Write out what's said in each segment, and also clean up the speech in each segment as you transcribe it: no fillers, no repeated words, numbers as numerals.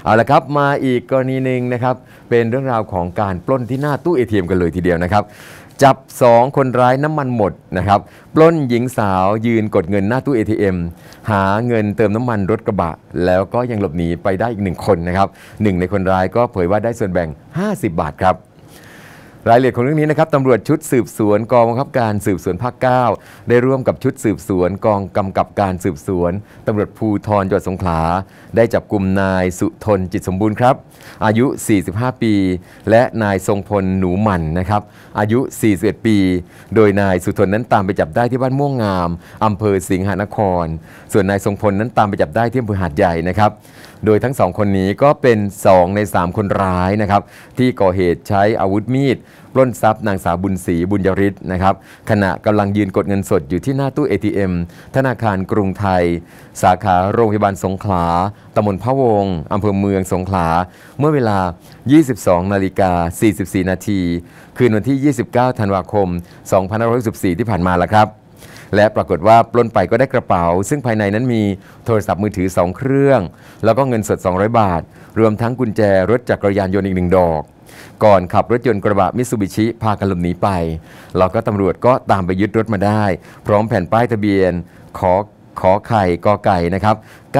เอาละครับมาอีกกรณีหนึ่งนะครับเป็นเรื่องราวของการปล้นที่หน้าตู้ ATM กันเลยทีเดียวนะครับจับ2คนร้ายน้ำมันหมดนะครับปล้นหญิงสาวยืนกดเงินหน้าตู้ ATM หาเงินเติมน้ำมันรถกระบะแล้วก็ยังหลบหนีไปได้อีก1คนนะครับหนึ่งในคนร้ายก็เผยว่าได้ส่วนแบ่ง50 บาทครับรายละเอียดของเรื่องนี้นะครับตำรวจชุดสืบสวนกองบังคับการสืบสวนภาค 9ได้ร่วมกับชุดสืบสวนกองกำกับการสืบสวนตำรวจภูธรจังหวัดสงขลาได้จับกุมนายสุทนจิตสมบูรณ์ครับอายุ 45 ปี และนายทรงพลหนูหมันนะครับอายุ 41 ปี โดยนายสุทนนั้นตามไปจับได้ที่บ้านม่วงงามอำเภอสิงหนครส่วนนายทรงพลนั้นตามไปจับได้ที่อำเภอหาดใหญ่นะครับโดยทั้ง2คนนี้ก็เป็น2ใน3คนร้ายนะครับที่ก่อเหตุใช้อาวุธมีดปล้นทรัพย์นางสาวบุญศรีบุญยริศนะครับขณะกำลังยืนกดเงินสดอยู่ที่หน้าตู้ ATM ธนาคารกรุงไทยสาขาโรงพยาบาลสงขลาตำบลพะวงอำเภอเมืองสงขลาเมื่อเวลา 22:44 นาทีคืนวันที่ 29 ธันวาคม 2564 ที่ผ่านมาแล้วครับและปรากฏว่าปล้นไปก็ได้กระเป๋าซึ่งภายในนั้นมีโทรศัพท์มือถือ2เครื่องแล้วก็เงินสด200 บาทรวมทั้งกุญแจรถจักรยานยนต์อีก1 ดอกก่อนขับรถยนต์กระบะมิตซูบิชิพากันหลบหนีไปแล้วก็ตำรวจก็ตามไปยึดรถมาได้พร้อมแผ่นป้ายทะเบียนขอไข่กอไก่นะครับ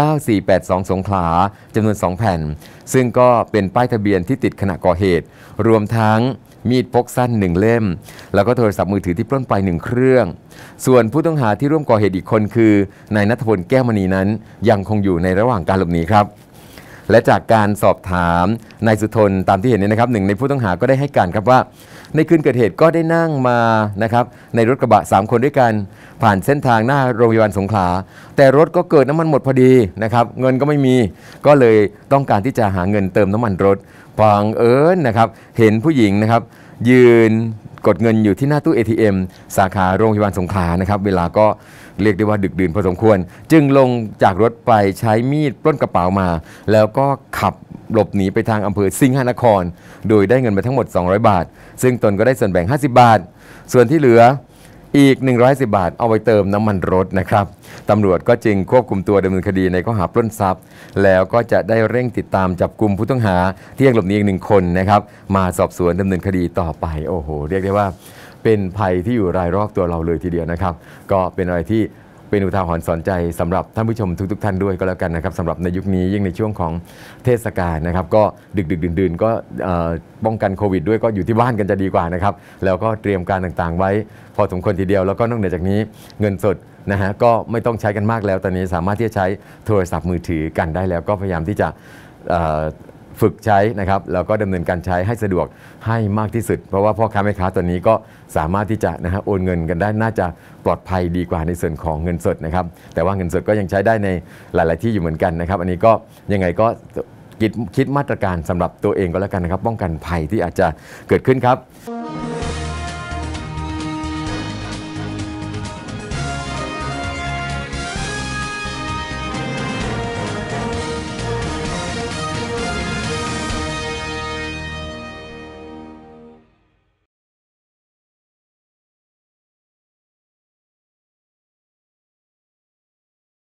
9482สงขลาจำนวน2 แผ่นซึ่งก็เป็นป้ายทะเบียนที่ติดขณะก่อเหตุรวมทั้งมีดพกสั้น1 เล่มแล้วก็โทรศัพท์มือถือที่ปล้นไป1 เครื่องส่วนผู้ต้องหาที่ร่วมก่อเหตุอีกคนคือนายณัฐพลแก้วมณีนั้นยังคงอยู่ในระหว่างการหลบหนีครับและจากการสอบถามนายสุทนตามที่เห็นเนี่ยนะครับหนึ่งในผู้ต้องหาก็ได้ให้การครับว่าในคืนเกิดเหตุก็ได้นั่งมานะครับในรถกระบะ3 คนด้วยกันผ่านเส้นทางหน้าโรงพยาบาลสงขลาแต่รถก็เกิดน้ำมันหมดพอดีนะครับเงินก็ไม่มีก็เลยต้องการที่จะหาเงินเติมน้ำมันรถบังเอิญนะครับเห็นผู้หญิงนะครับยืนกดเงินอยู่ที่หน้าตู้ ATM สาขาโรงพยาบาลสงขลานะครับเวลาก็เรียกได้ว่าดึกดื่นพอสมควรจึงลงจากรถไปใช้มีดปล้นกระเป๋ามาแล้วก็ขับหลบหนีไปทางอำเภอสิงหนครโดยได้เงินไปทั้งหมด200 บาทซึ่งตนก็ได้ส่วนแบ่ง50 บาทส่วนที่เหลืออีก110 บาทเอาไปเติมน้ำมันรถนะครับตำรวจก็จึงควบคุมตัวดำเนินคดีในข้อหาปล้นทรัพย์แล้วก็จะได้เร่งติดตามจับกุมผู้ต้องหาที่ยังหลบหนีอีก1 คนนะครับมาสอบสวนดำเนินคดีต่อไปโอ้โหเรียกได้ว่าเป็นภัยที่อยู่รายรอบตัวเราเลยทีเดียวนะครับก็เป็นอะไรที่เป็นอุทาหรณ์สอนใจสำหรับท่านผู้ชมทุกท่านด้วยก็แล้วกันนะครับสำหรับในยุคนี้ยิ่งในช่วงของเทศกาลนะครับก็ดึกดื่นก็ป้องกันโควิดด้วยก็อยู่ที่บ้านกันจะดีกว่านะครับแล้วก็เตรียมการต่างๆไว้พอสมควรทีเดียวแล้วก็นอกเหนือจากนี้เงินสดนะฮะก็ไม่ต้องใช้กันมากแล้วตอนนี้สามารถที่จะใช้โทรศัพท์มือถือกันได้แล้วก็พยายามที่จะฝึกใช้นะครับแล้วก็ดำเนินการใช้ให้สะดวกให้มากที่สุดเพราะว่าพ่อค้าแม่ค้าตัวนี้ก็สามารถที่จะนะฮะโอนเงินกันได้น่าจะปลอดภัยดีกว่าในส่วนของเงินสดนะครับแต่ว่าเงินสดก็ยังใช้ได้ในหลายๆที่อยู่เหมือนกันนะครับอันนี้ก็ยังไงก็คิดมาตรการสำหรับตัวเองก็แล้วกันนะครับป้องกันภัยที่อาจจะเกิดขึ้นครับ